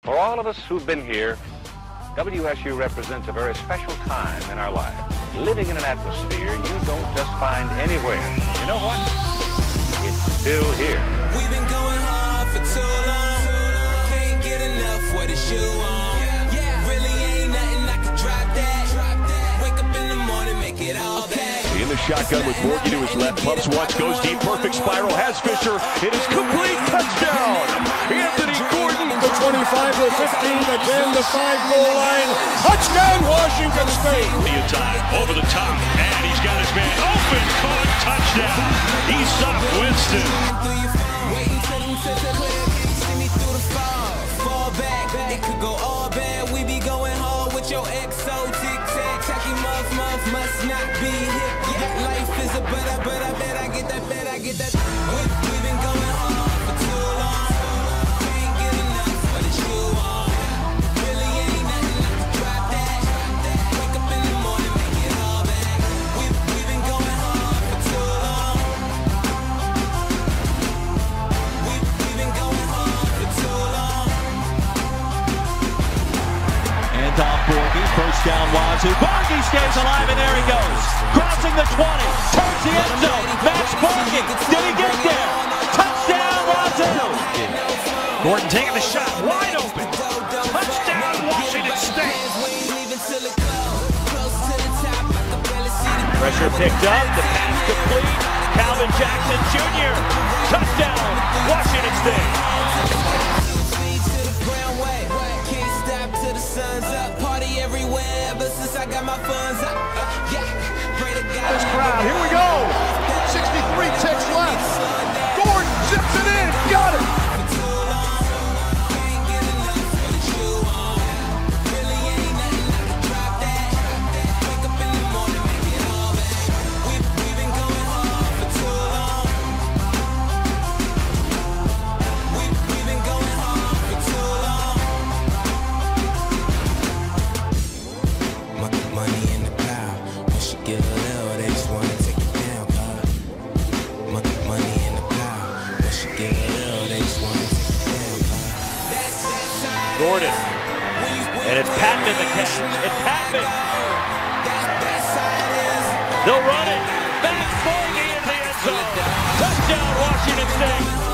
For all of us who've been here, WSU represents a very special time in our lives. Living in an atmosphere you don't just find anywhere. You know what? It's still here. We've been going hard for too long. Can't get enough with the shoe on. Really ain't nothing I can drop that. Wake up in the morning, make it all back. In the shotgun with Morgan to his left, pumps once, goes deep, perfect spiral, has Fisher. It is complete, touchdown. Anthony Gordon. The 25 to 15, the 10 to 5 goal line. Touchdown, Washington State. Time over the top, and he's got his man open, caught, touchdown. Easop Winston. Fall back, it could go all bad. We be going hard with your XO tic-tac. Tacky muff, must not be hip. Life is a but I bet I get that, We've been going hard for too long. Can't get enough for the shoe on. Really ain't nothing I can drop that. Wake up in the morning, make it all back. We've been going hard for too long. We've been going hard for too long. Anton Borghi, first down Wazoo. Borghi stays alive, and there he goes. Crossing the 20, turns the end zone. Max Borghi, did he get there? Touchdown, Wazoo! Gordon taking the shot, wide open. Touchdown, Washington State. Pressure picked up, the pass complete. Calvin Jackson Jr. Touchdown, Washington State. Party everywhere ever since I got my funds up. This crowd, here we go. 63 ticks left. Gordon zips it in, got it. Gordon, and it's Patman in the catch. It's Patman. They'll run it. Back Borghi in the end zone. Touchdown, Washington State.